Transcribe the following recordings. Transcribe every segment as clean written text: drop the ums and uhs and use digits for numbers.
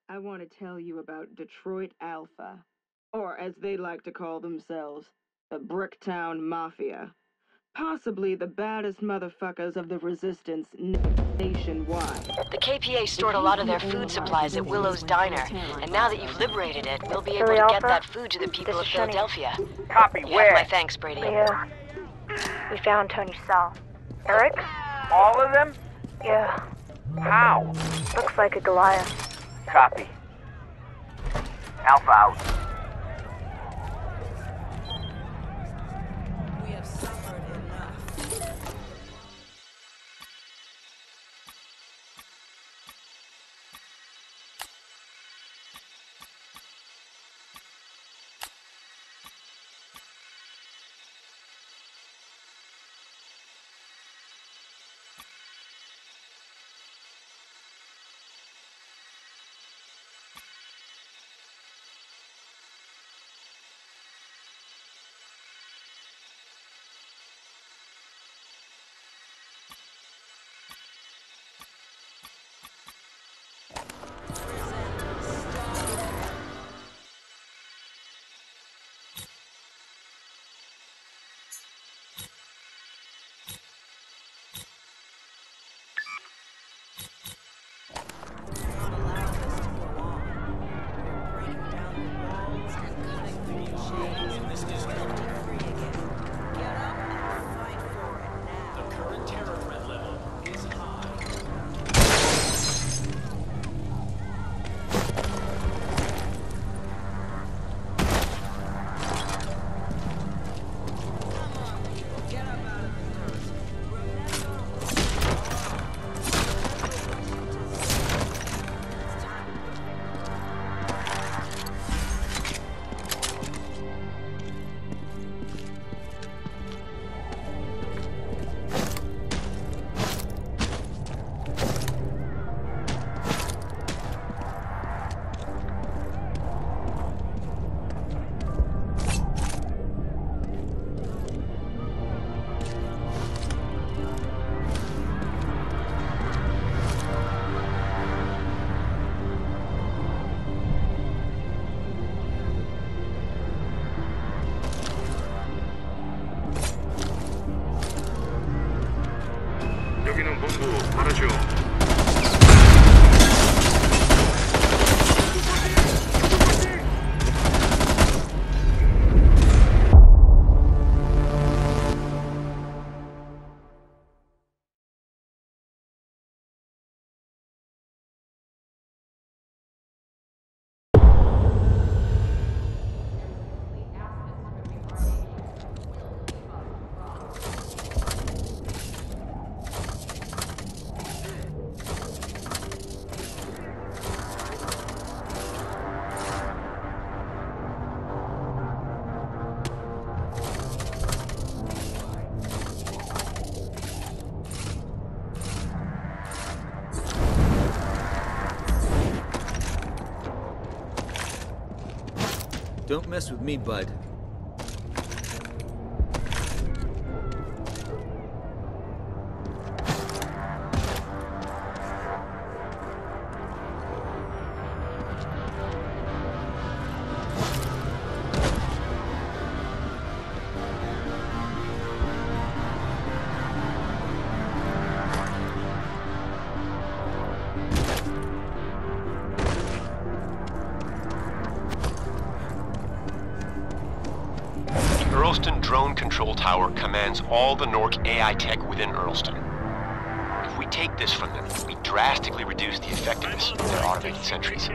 I want to tell you about Detroit Alpha, or as they like to call themselves, the Bricktown Mafia. Possibly the baddest motherfuckers of the resistance nationwide. The KPA stored a lot of their food supplies at Willow's Diner, and now that you've liberated it, we'll be able to get that food to the people of Philadelphia. Copy, You where? have my thanks, Brady. Yeah. We found Tony's cell. Eric? All of them? Yeah. How? Looks like a Goliath. Copy. Alpha out. We have suffered enough. 여기는 본부 말하죠. Don't mess with me, bud. Earlston Drone Control Tower commands all the Nork AI tech within Earlston. If we take this from them, we drastically reduce the effectiveness of their automated sentries.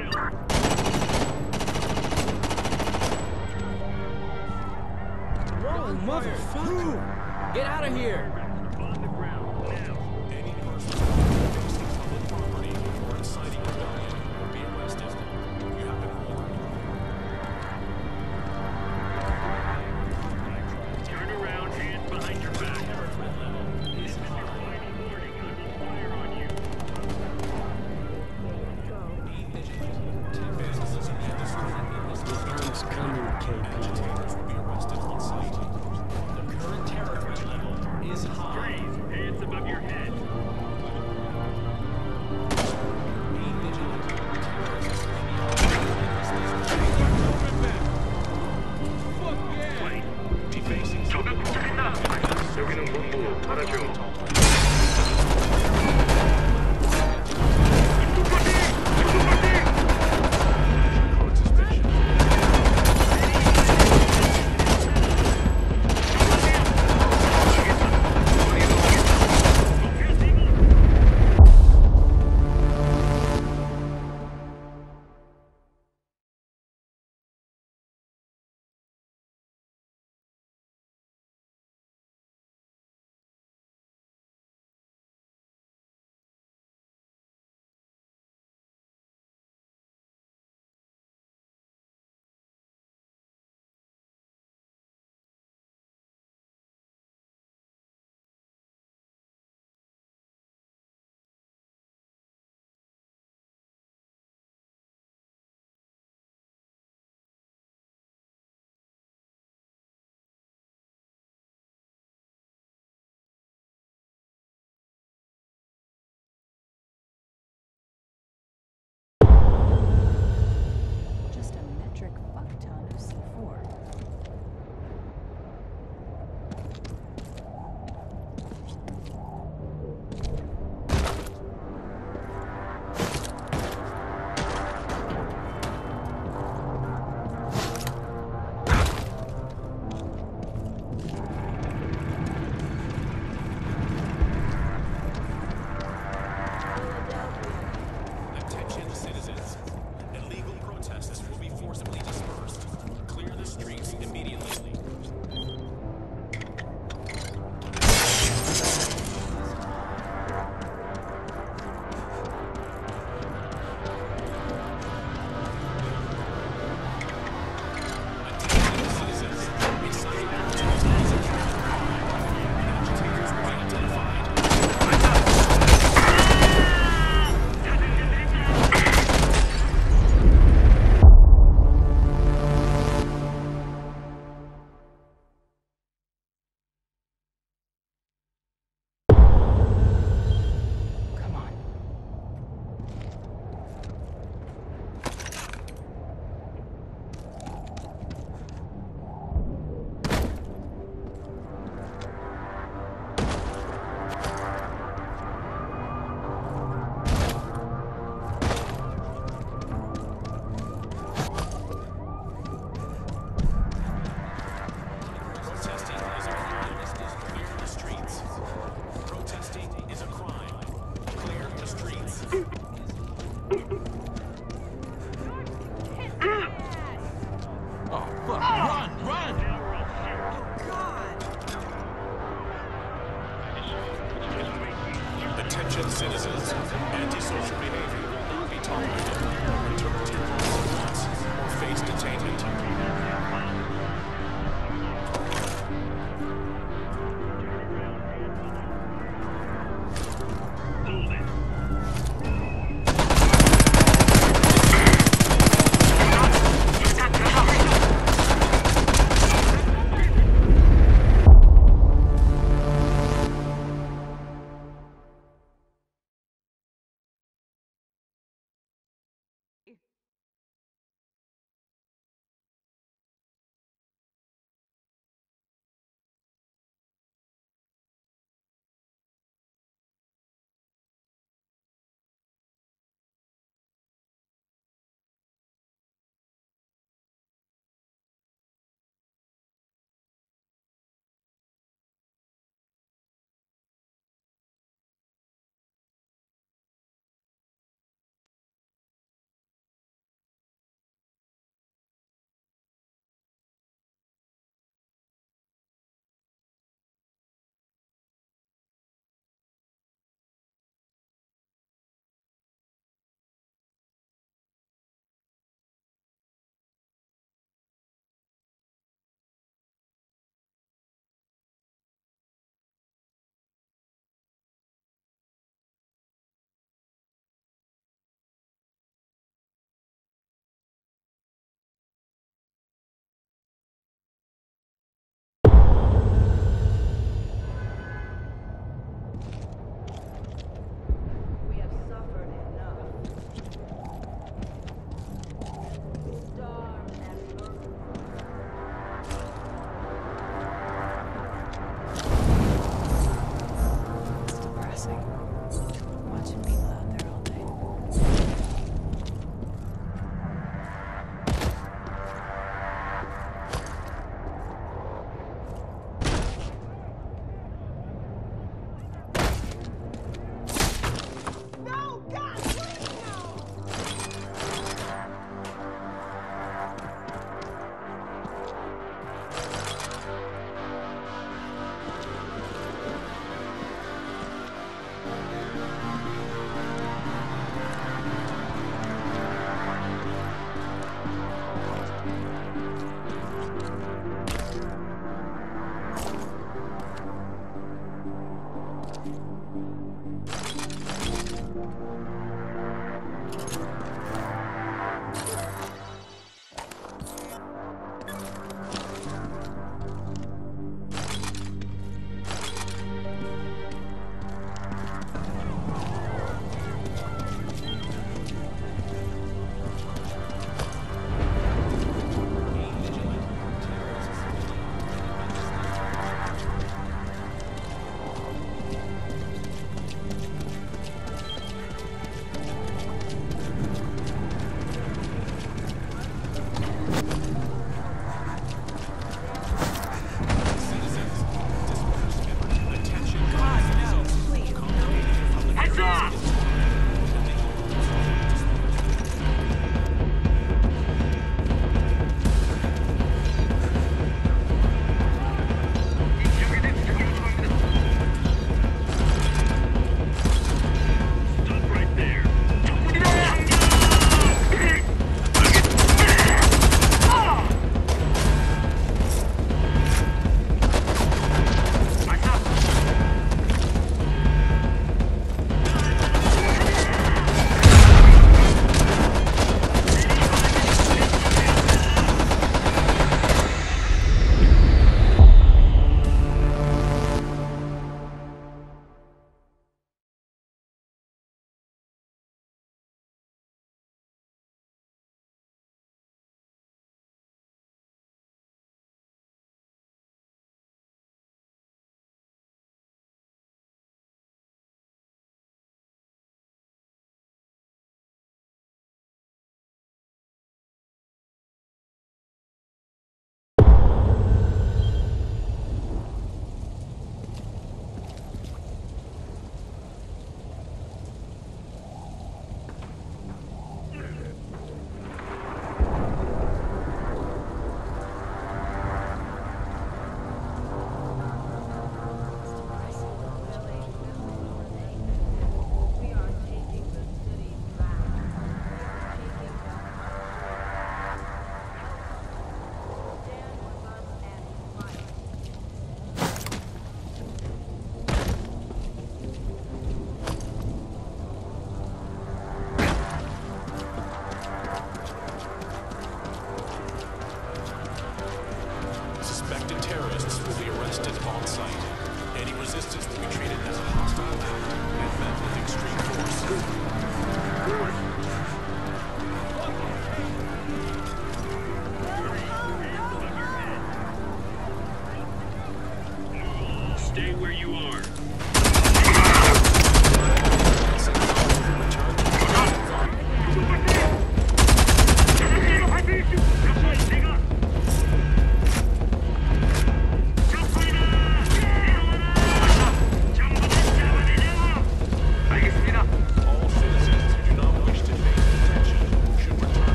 Whoa, motherfucker! Get out of here! Freeze! Hands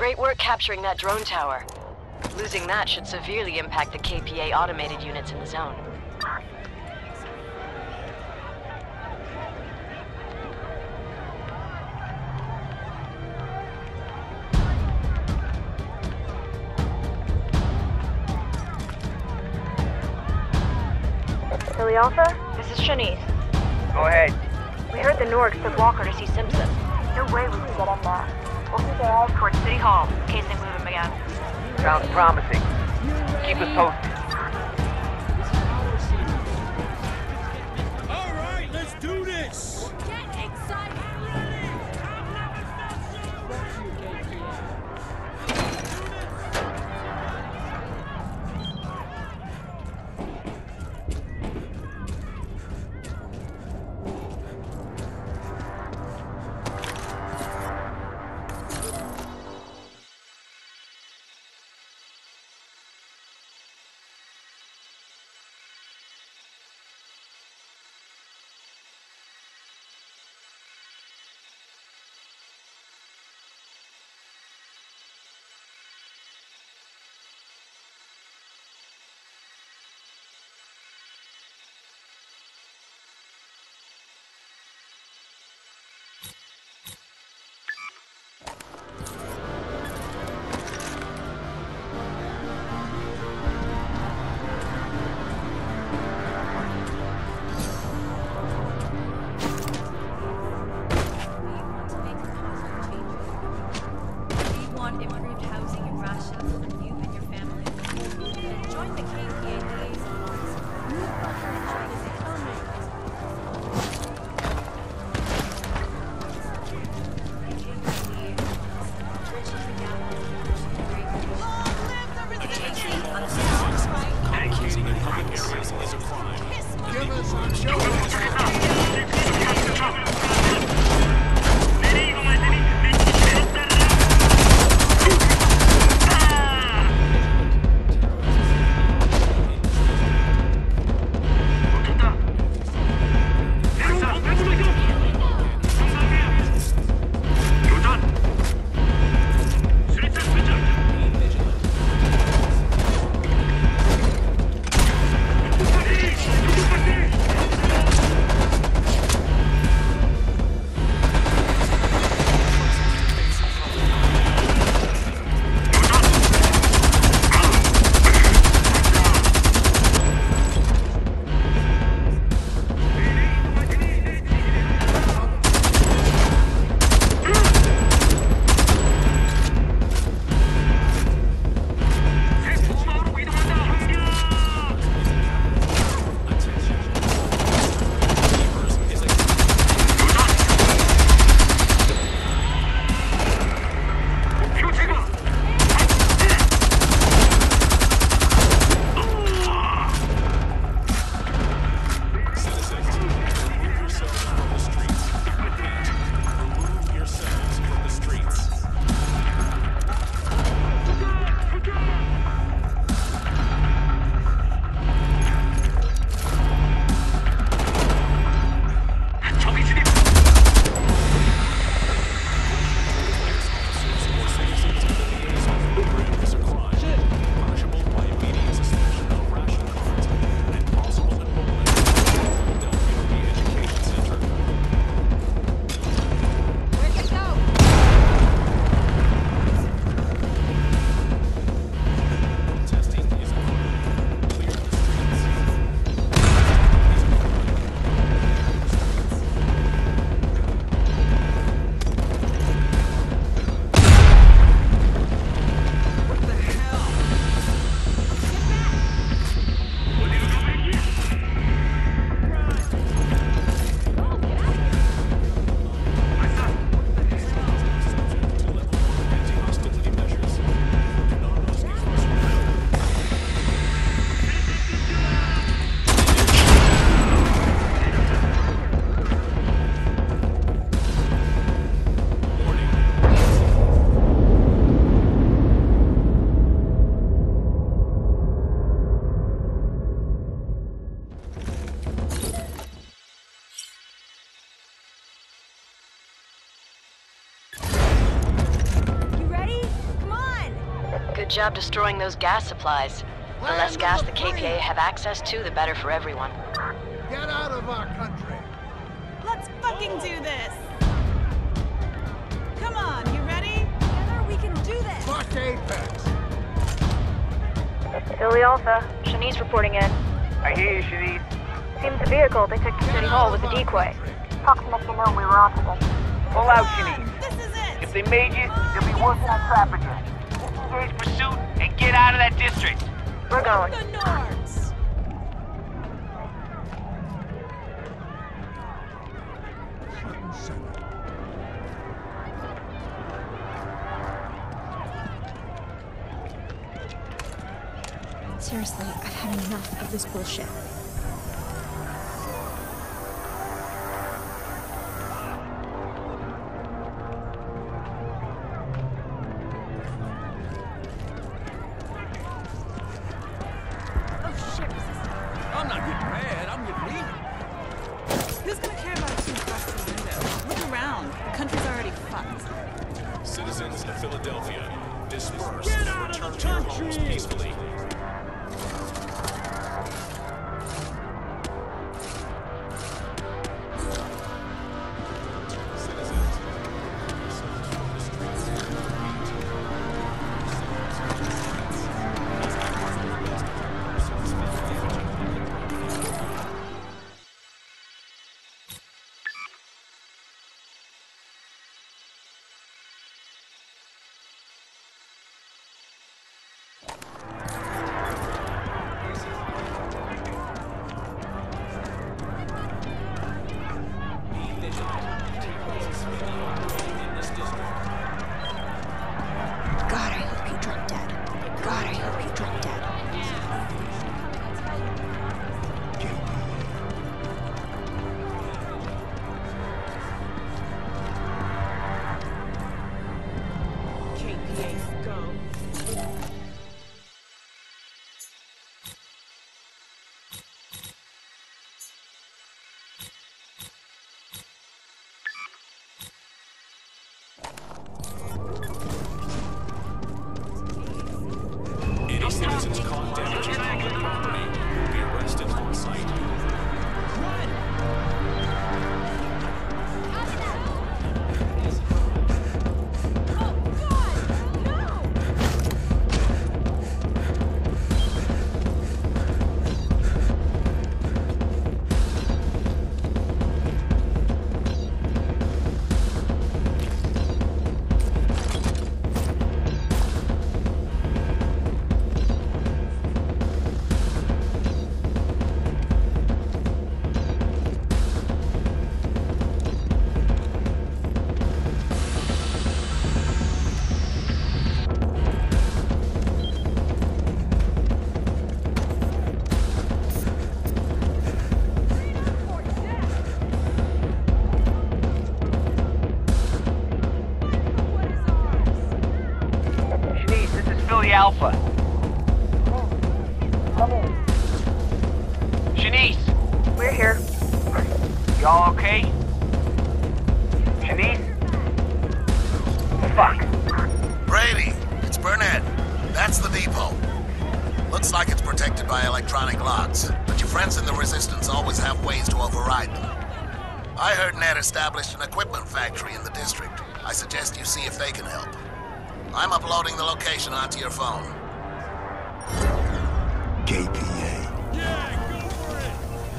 Great work capturing that drone tower. Losing that should severely impact the KPA automated units in the zone. Philly Alpha, this is Shanice. Go ahead. We heard the Norgs took Walker to see Simpson. No way we can get in there. We'll keep our eyes towards City Hall in case they move him again. Sounds promising. Keep us posted. All right, let's do this. Get excited! job destroying those gas supplies. The less gas the KPA have access to, the better for everyone. Get out of our country! Let's fucking do this! Come on, you ready? Together we can do this! Fuck Apex! Philly Alpha, Shanice reporting in. I hear you, Shanice. Seems the vehicle they took to City Hall was a decoy. Fox let me know we were onto them. Pull out, Shanice. This is it! If they made you, they'll be working on trapping you. Disengage pursuit and get out of that district. We're going. The Norks! Seriously, I've had enough of this bullshit. I'm not getting mad, I'm getting even. Who's gonna care about two across the window? Look around. The country's already fucked. Citizens of Philadelphia, disperse Get and out of return the to your homes country! peacefully. God, I hope you drop dead. God, I hope you drop dead. KPA, go. Any citizens caught damaging public property will be arrested on site. Shanice, this is Philly Alpha. Shanice, We're here. y'all okay? Shanice? Fuck. Brady, it's Burnett. That's the depot. Looks like it's protected by electronic locks, but your friends in the Resistance always have ways to override them. I heard Ned established an equipment factory in the district. I suggest you see if they can help. I'm uploading the location onto your phone. KPA. Yeah, go for it!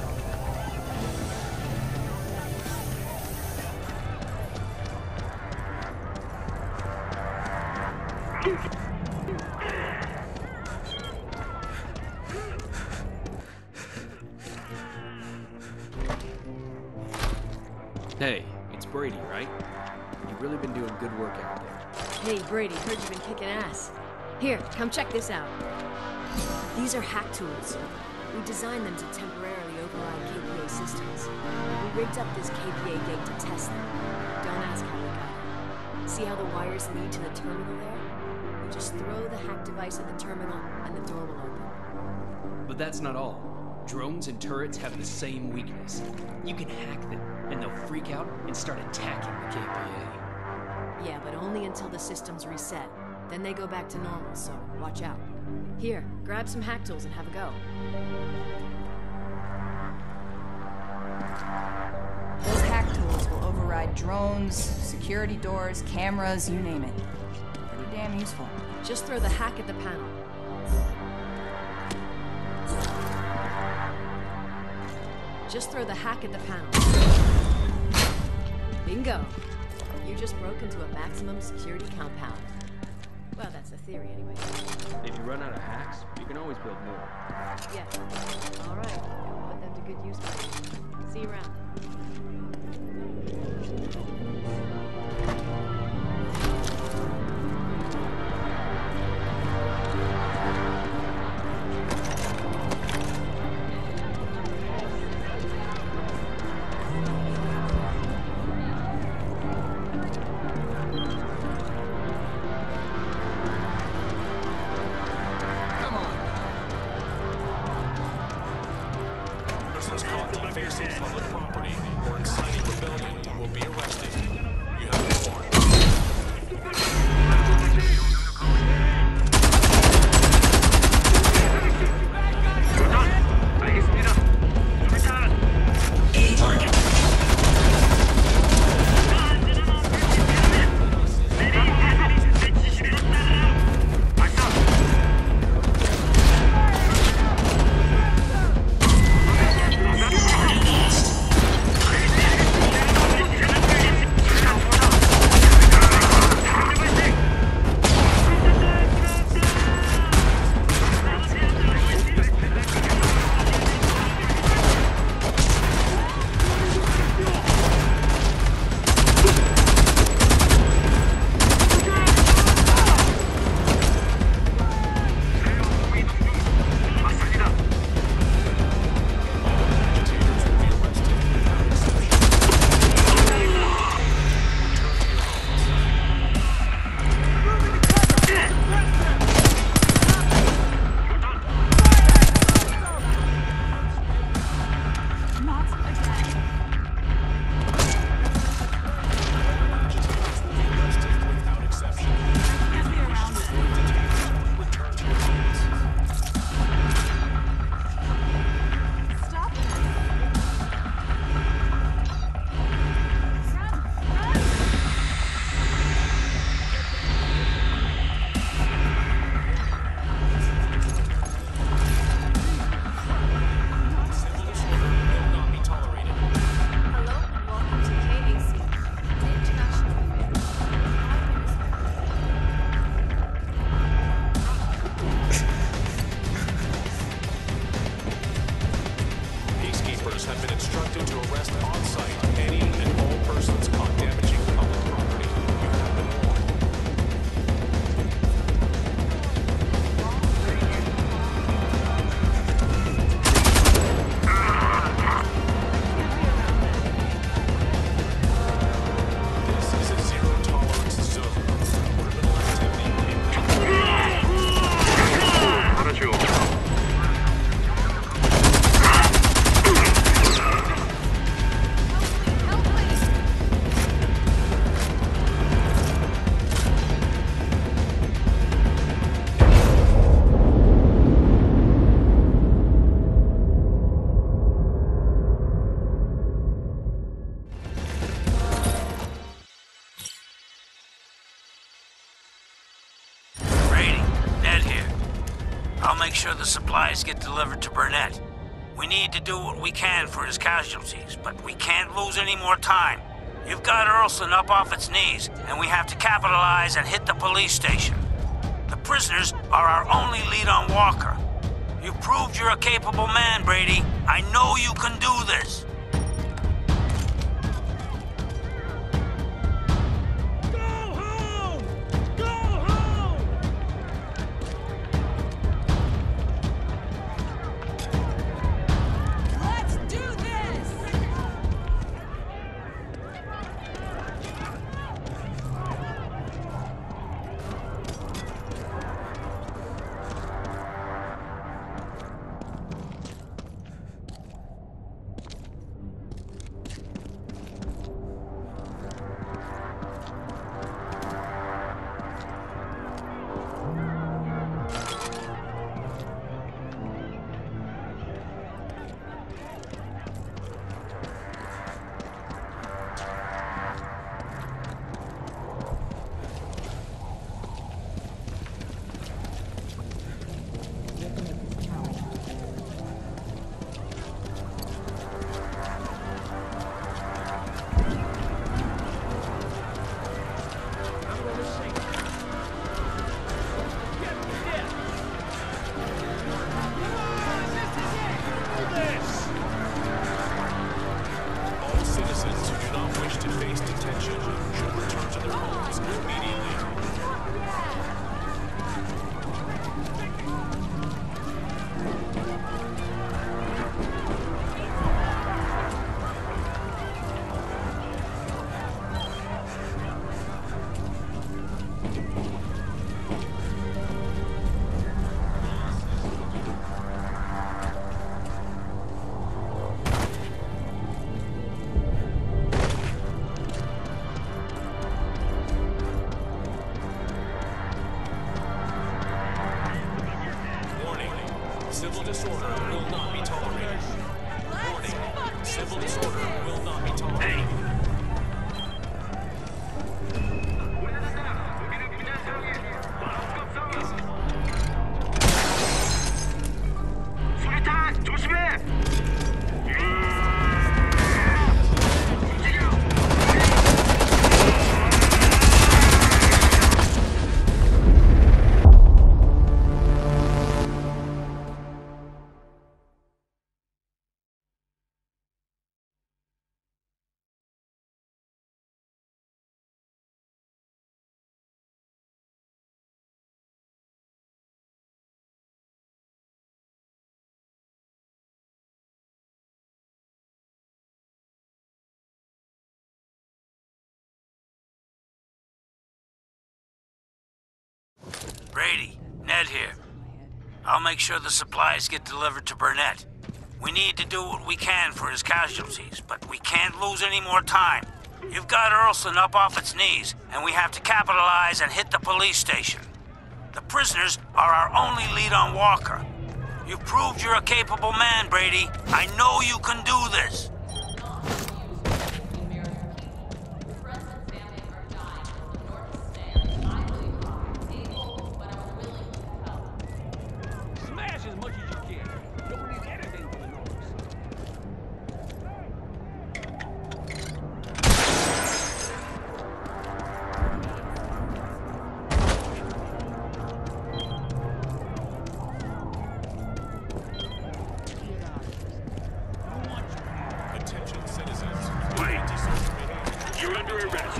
Hey, it's Brady, right? You've really been doing good work out there. Hey, Brady, heard you've been kicking ass. Here, come check this out. These are hack tools. We designed them to temporarily override KPA systems. We rigged up this KPA gate to test them. Don't ask how we got it. See how the wires lead to the terminal there? You just throw the hack device at the terminal, and the door will open. But that's not all. Drones and turrets have the same weakness. You can hack them, and they'll freak out and start attacking the KPA. Yeah, but only until the system's reset. Then they go back to normal, so watch out. Here, grab some hack tools and have a go. Those hack tools will override drones, security doors, cameras, you name it. Pretty damn useful. Just throw the hack at the panel. Just throw the hack at the panel. Bingo! You just broke into a maximum security compound. Well, that's a theory anyway. If you run out of hacks, you can always build more. Yeah. All right. Put them to good use. See you around. make sure the supplies get delivered to Burnett. We need to do what we can for his casualties, but we can't lose any more time. You've got Earlston up off its knees, and we have to capitalize and hit the police station. The prisoners are our only lead on Walker. You've proved you're a capable man, Brady. I know you can do this. Brady. Ned here. I'll make sure the supplies get delivered to Burnett. We need to do what we can for his casualties, but we can't lose any more time. You've got Earlston up off its knees, and we have to capitalize and hit the police station. The prisoners are our only lead on Walker. You've proved you're a capable man, Brady. I know you can do this. Smash as much as you can. Don't need anything for the Norks. Attention citizens. Wait. You're under arrest.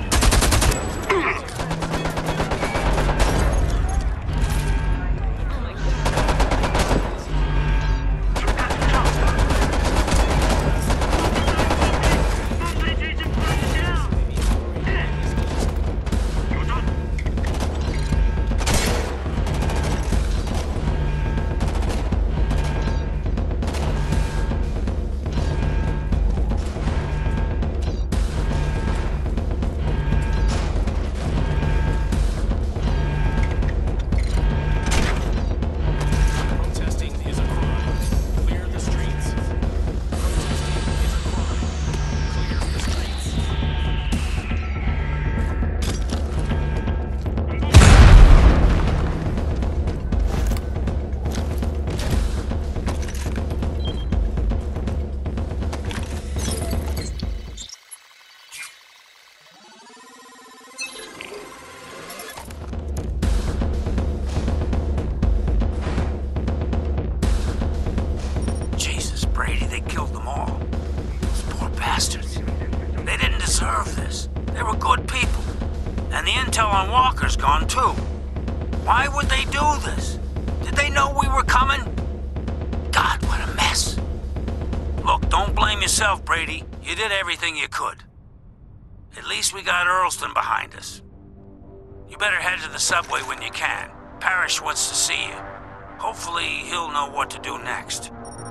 Walker's gone too. Why would they do this? Did they know we were coming? God, what a mess. Look, don't blame yourself, Brady. You did everything you could. At least we got Earlston behind us. You better head to the subway when you can. Parrish wants to see you. Hopefully, he'll know what to do next.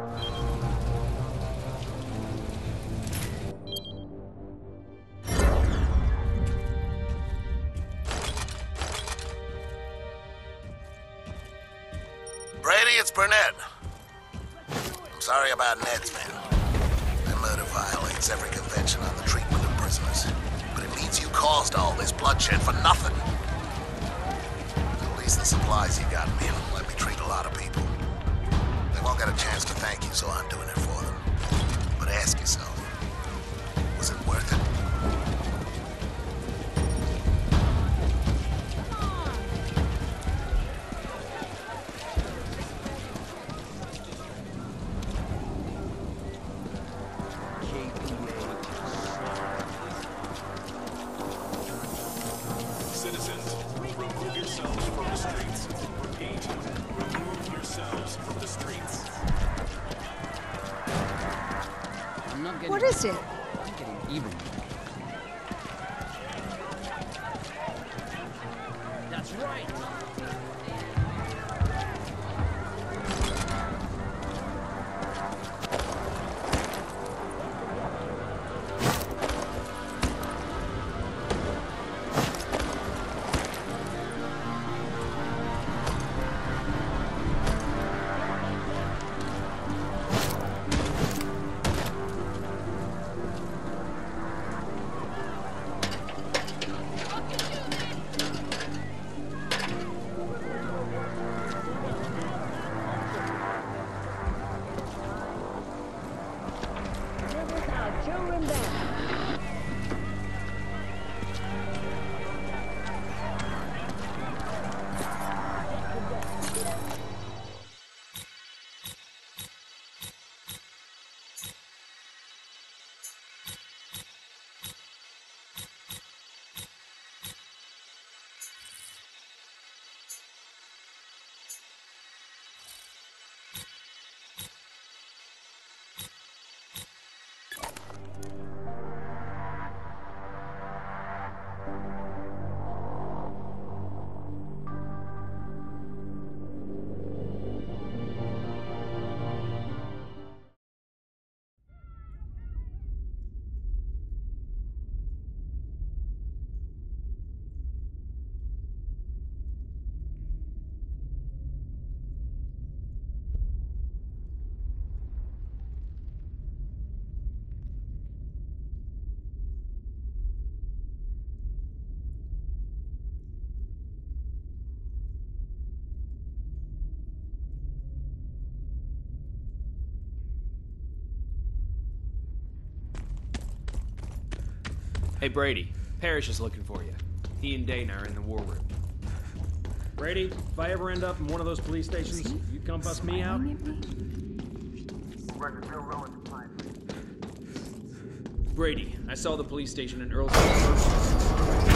Brady, it's Burnett. I'm sorry about Ned's men. Their murder violates every convention on the treatment of prisoners. But it means you caused all this bloodshed for nothing. At least the supplies you got me will let me treat a lot of people. They won't get a chance to thank you, so I'm doing it for them. But ask yourself, was it worth it? Citizens, remove yourselves from the streets. Repeat, remove yourselves from the streets. I'm not getting... What is it? I'm getting even. That's right. Hey, Brady. Parrish is looking for you. He and Dana are in the war room. Brady, if I ever end up in one of those police stations, you come bust me out? Brady, I saw the police station in Earlston.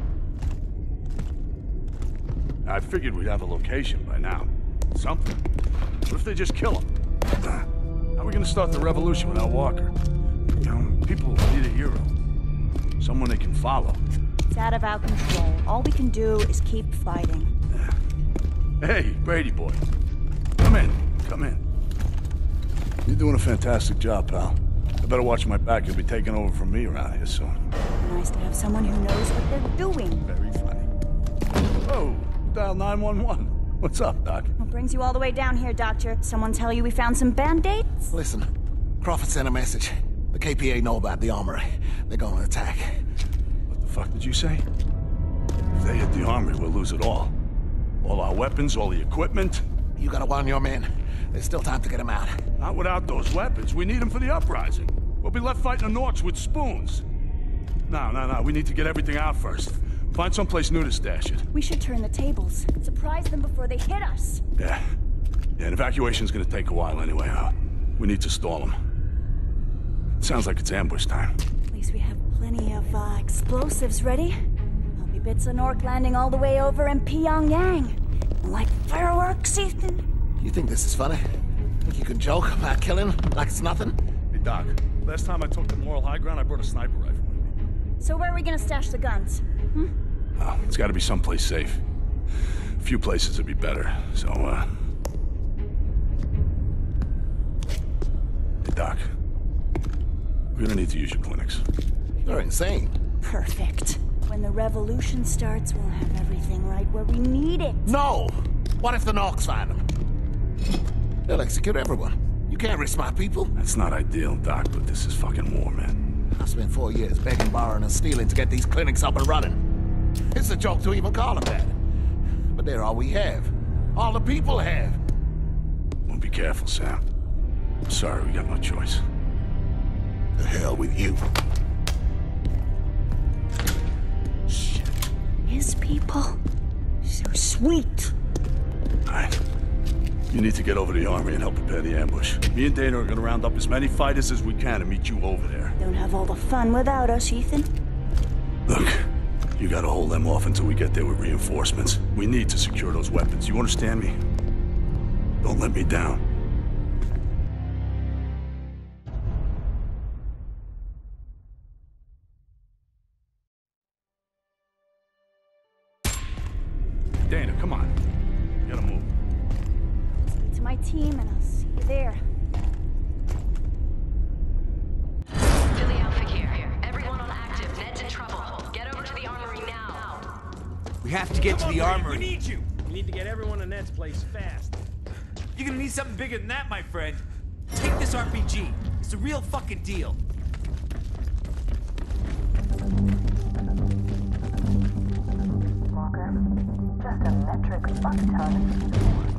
I figured we'd have a location by now. Something. What if they just kill him? How are we gonna start the revolution without Walker? You know, people need a hero. Someone they can follow. It's out of our control. All we can do is keep fighting. Hey, Brady boy. Come in. Come in. You're doing a fantastic job, pal. I better watch my back. You'll be taking over from me around here soon. Nice to have someone who knows what they're doing. Very funny. Oh, dial 911. What's up, Doc? What brings you all the way down here, Doctor? Someone tell you we found some band-aids? Listen, Crawford sent a message. The KPA know about the armory. They're gonna attack. What the fuck did you say? If they hit the armory, we'll lose it all. All our weapons, all the equipment. You gotta warn your men. There's still time to get them out. Not without those weapons. We need them for the uprising. We'll be left fighting the Norks with spoons. No. We need to get everything out first. Find someplace new to stash it. We should turn the tables. Surprise them before they hit us. Yeah, an evacuation's gonna take a while anyway. We need to stall them. Sounds like it's ambush time. At least we have plenty of explosives ready. There'll be bits of Nork landing all the way over in Pyongyang. Like fireworks, Ethan. You think this is funny? Think you can joke about killing like it's nothing? Hey, Doc. Last time I took the moral high ground, I brought a sniper rifle with me. So where are we gonna stash the guns? Oh, it's gotta be someplace safe. A few places would be better, so, Hey, Doc. We're gonna need to use your clinics. You're insane. Perfect. When the revolution starts, we'll have everything right where we need it. No! What if the Norks find them? They'll execute everyone. You can't risk my people. That's not ideal, Doc, but this is fucking war, man. I spent 4 years begging, borrowing, and stealing to get these clinics up and running. It's a joke to even call them that. But they're all we have. All the people have. Well, be careful, Sam. I'm sorry, we got no choice. The hell with you. Shit. His people? So sweet. Alright. You need to get over to the armory and help prepare the ambush. Me and Dana are gonna round up as many fighters as we can and meet you over there. Don't have all the fun without us, Ethan. Look, you gotta hold them off until we get there with reinforcements. We need to secure those weapons. You understand me? Don't let me down. Dana, come on. You gotta move. Speak to my team and I'll see you there. Philly Alpha here. Everyone on active. Ned's in trouble. Get over to the armory now. We have to get to the armory. We need you. We need to get everyone in Ned's place fast. You're gonna need something bigger than that, my friend. Take this RPG. It's a real fucking deal. Walker, just a metric fuck ton.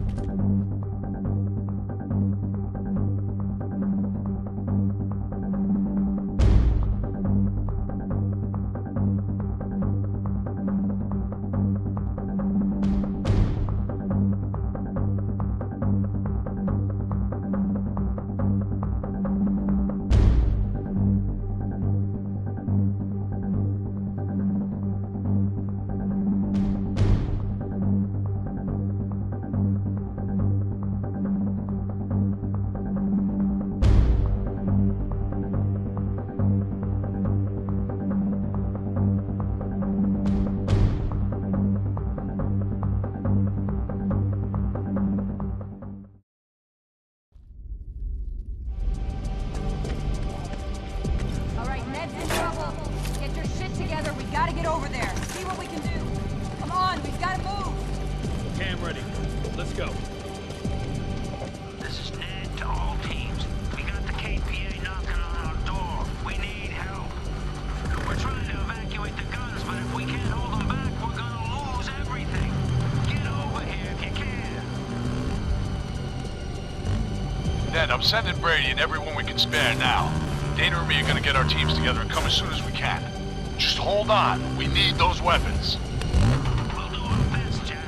I'm sending Brady and everyone we can spare now. Dana and me are gonna get our teams together and come as soon as we can. Just hold on. We need those weapons. We'll do our best, Jack.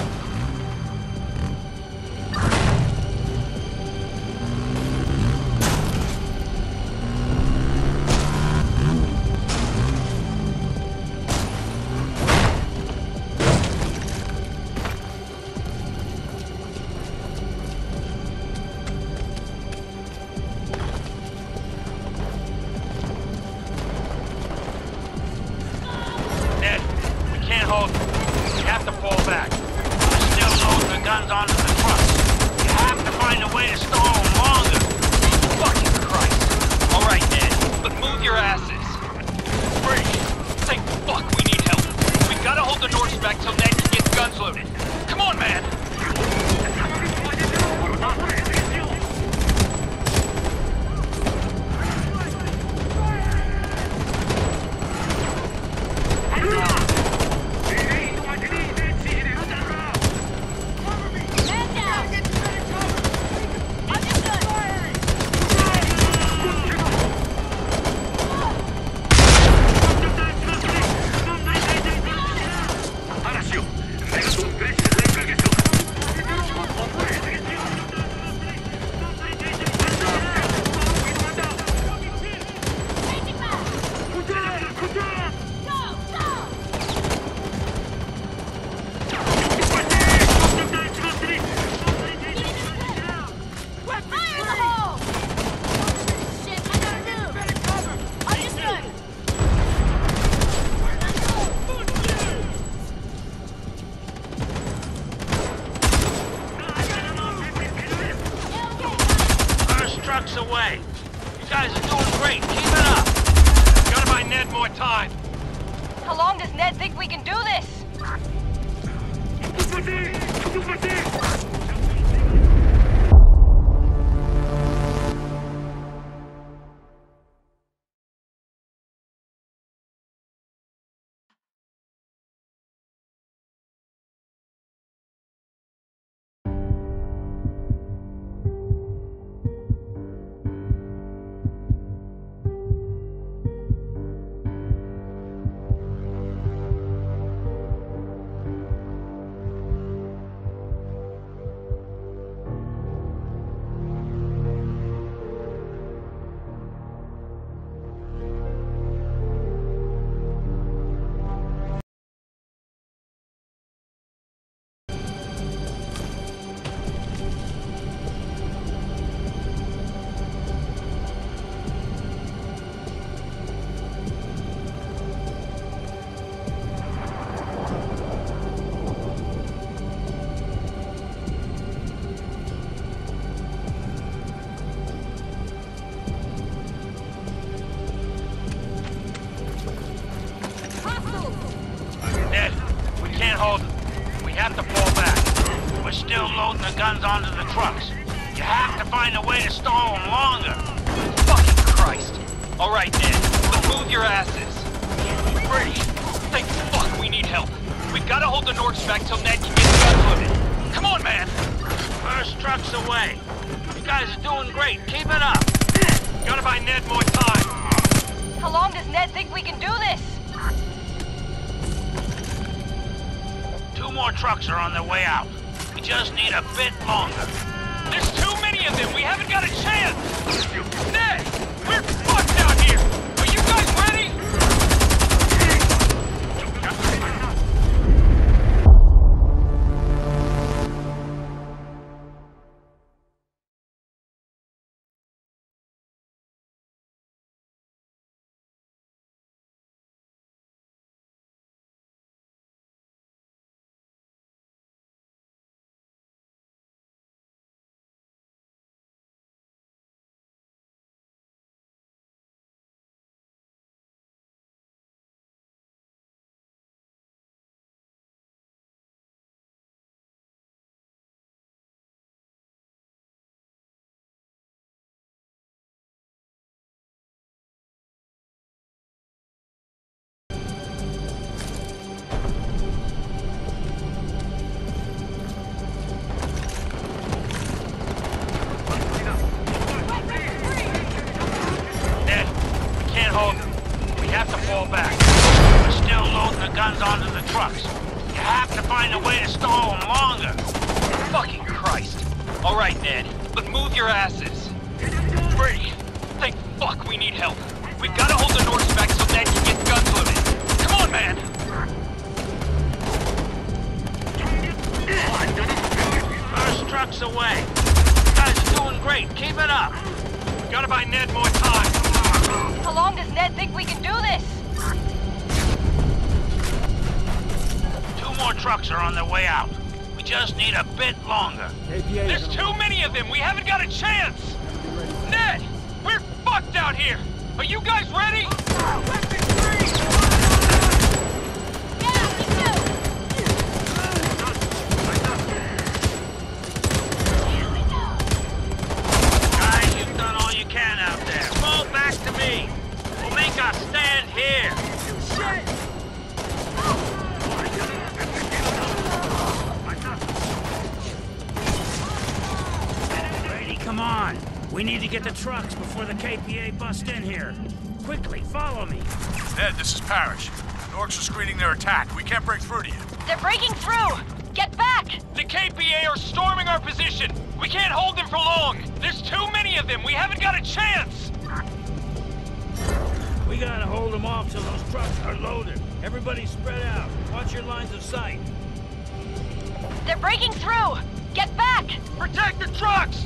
Ned, we can't hold them. We have to fall back. We're still loading the guns onto the trucks. You have to find a way to stall them longer. Fucking Christ. All right, Ned, but move your asses. Brady, thank fuck we need help. We gotta hold the Norks back till Ned can get the guns loaded. Come on, man. Trucks away. You guys are doing great. Keep it up. Gotta buy Ned more time. How long does Ned think we can do this? Ned, we can't hold them. We have to fall back. We're still loading the guns onto the trucks. You have to find a way to stall them longer. Fucking Christ. All right, Ned, but move your asses. Brady, thank fuck we need help. We gotta hold the Norks back till Ned can get the guns loaded. Come on, man. First truck's away. You guys are doing great. Keep it up. Gotta buy Ned more time. How long does Ned think we can do this? 2 more trucks are on their way out. We just need a bit longer. There's too many of them. We haven't got a chance. Ned, we're fucked out here. Are you guys ready? the guns onto the trucks. You have to find a way to stall them longer. Fucking Christ. All right, Ned, but move your asses. Brady, thank fuck we need help. We've got to hold the Norks back so Ned can get guns loaded. Come on, man. First truck's away. Guys are doing great. Keep it up. We gotta buy Ned more time. How long does Ned think we can do this? 2 more trucks are on their way out. We just need a bit longer. There's too many of them. We haven't got a chance. Ned, we're fucked out here. Are you guys ready? Guys, you've done all you can out there. Fall back to me. We'll make our stand here. Brady, come on. We need to get the trucks before the KPA bust in here. Quickly, follow me. Ned, this is Parrish. Norks are screening their attack. We can't break through to you. They're breaking through! Get back! The KPA are storming our position. We can't hold them for long. There's too many of them. We haven't got a chance. We gotta hold them off till those trucks are loaded. Everybody spread out. Watch your lines of sight. They're breaking through! Get back! Protect the trucks!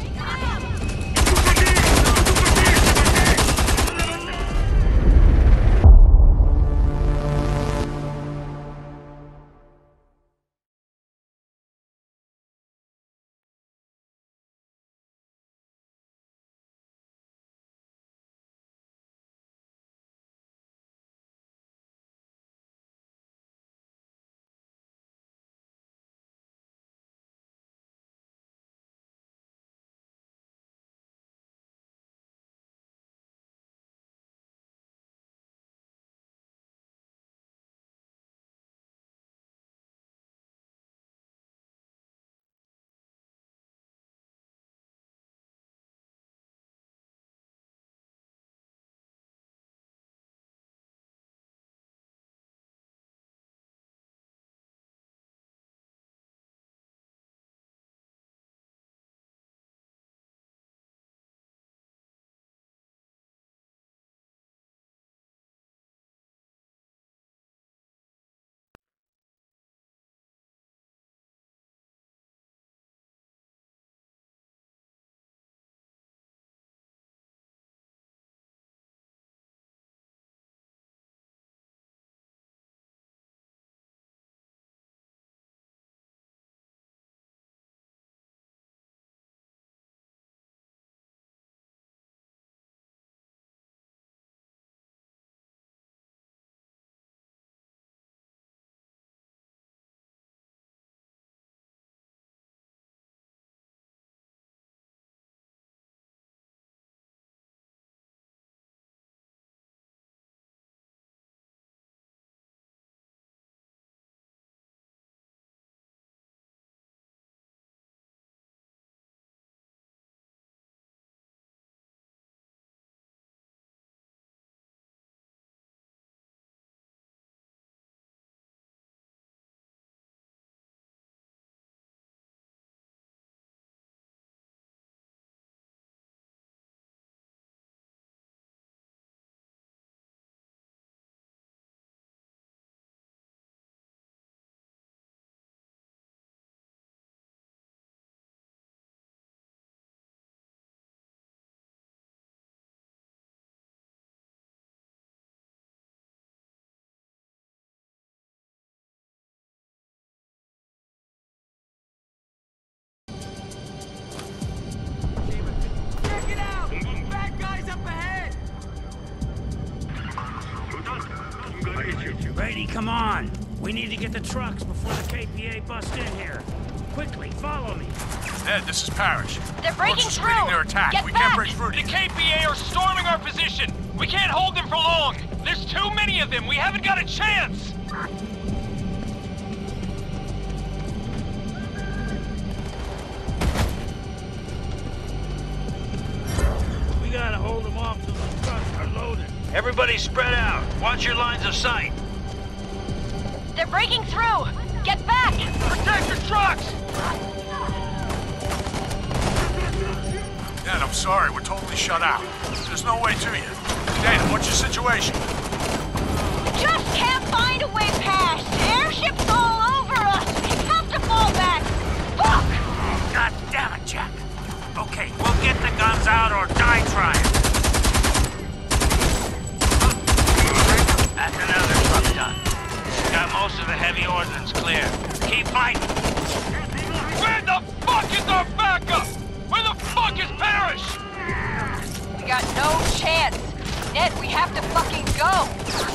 Brady, come on! We need to get the trucks before the KPA bust in here. Quickly, follow me. Ned, this is Parrish. They're breaking Norks are screening their attack. Get we back! can't break through to The you. KPA are storming our position. We can't hold them for long. There's too many of them. We haven't got a chance. We gotta hold them off till those trucks are loaded. Everybody spread out. Watch your lines of sight. They're breaking through! Get back! Protect your trucks! Ned, I'm sorry, we're totally shut out. There's no way to you. Dana, what's your situation? Just can't find a way past! Airships all over us! We have to fall back! Fuck! God damn it, Jack. Okay, we'll get the guns out or die trying. That's another truck done. Got most of the heavy ordnance clear. Keep fighting. Where the fuck is our backup? Where the fuck is Parrish? We got no chance. Ned, we have to fucking go!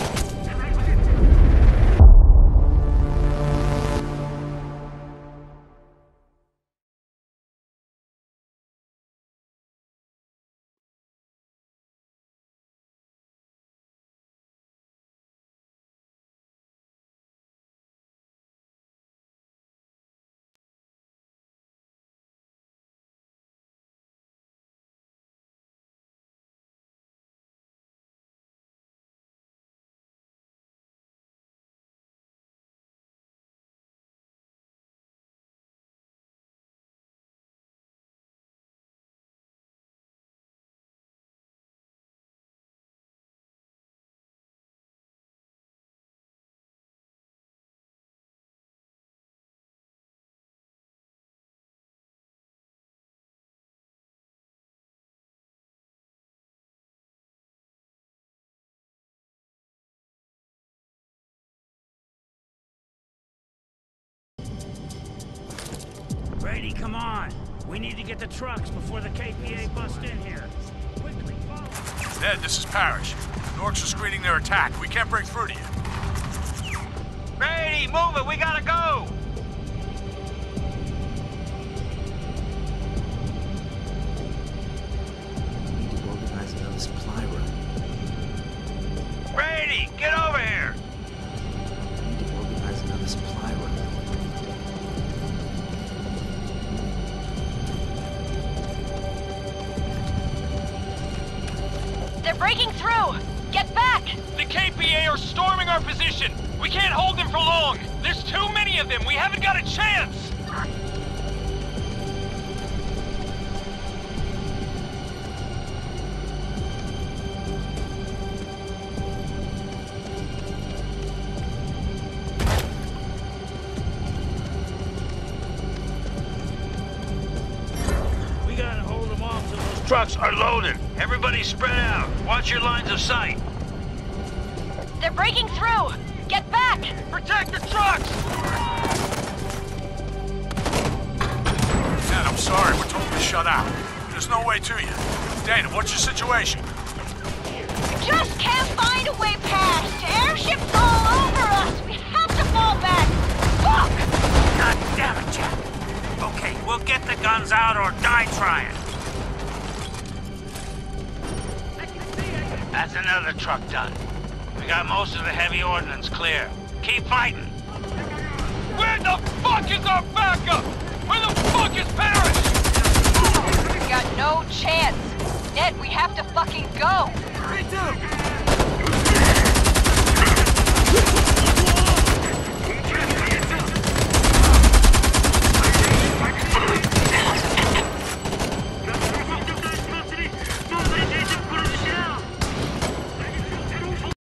Brady, come on. We need to get the trucks before the KPA bust in here. Quickly, follow. Ned, this is Parrish. Norks are screening their attack. We can't break through to you. Brady, move it, we gotta go! We need to organize another supply run. Brady, get over here! We need to organize another supply run. They're breaking through! Get back! The KPA are storming our position! We can't hold them for long! There's too many of them! We haven't got a chance! We gotta hold them off till those trucks are loaded. Everybody spread out. Watch your lines of sight. They're breaking through! Get back! Protect the trucks! Ned, I'm sorry, we're totally shut out. There's no way to you. Dana, what's your situation? Just can't find a way past! Airships all over us! We have to fall back! Fuck! God damn it, Jack. Okay, we'll get the guns out or die trying. That's another truck done. We got most of the heavy ordnance clear. Keep fighting. Where the fuck is our backup? Where the fuck is Parrish? We got no chance. Ned, we have to fucking go. Me too.